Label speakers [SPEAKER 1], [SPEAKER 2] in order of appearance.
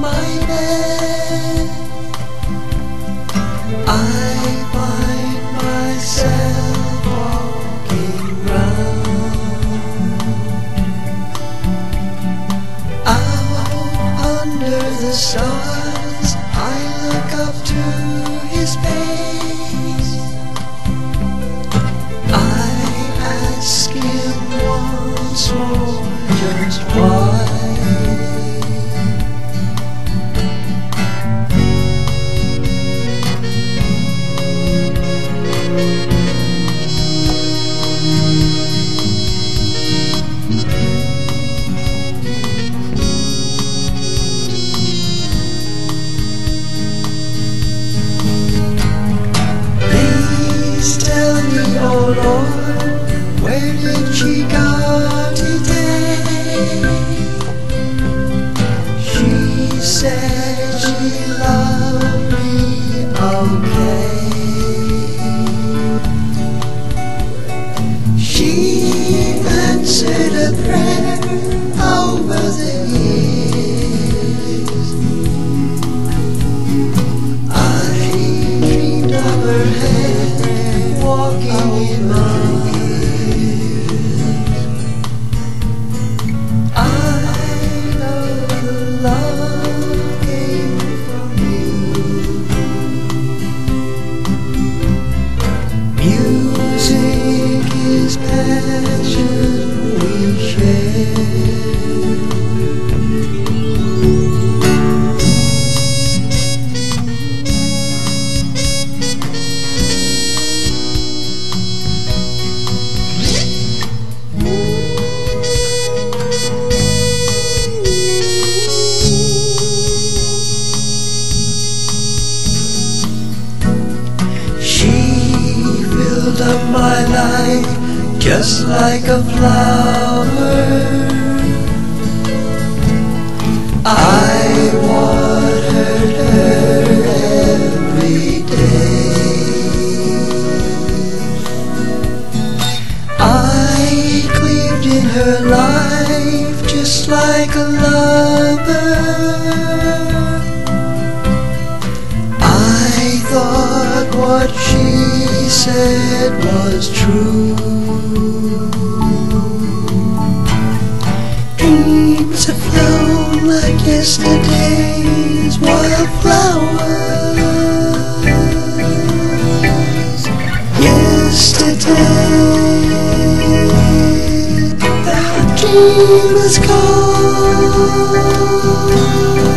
[SPEAKER 1] my bed, I find myself walking round. Out under the stars, I look up to his face. I ask him once more just why. Tell me, oh Lord, where did she go today? She said she loved me, okay. She answered a prayer over the years. I dreamed of her head walking in my ears. I know the love came from you. Music is passion we share. Up my life just like a flower. I watered her every day. I cleaved in her life just like a lover. I thought what she said was true. Dreams have flown like yesterday's wildflowers. Yesterday, that dream is gone.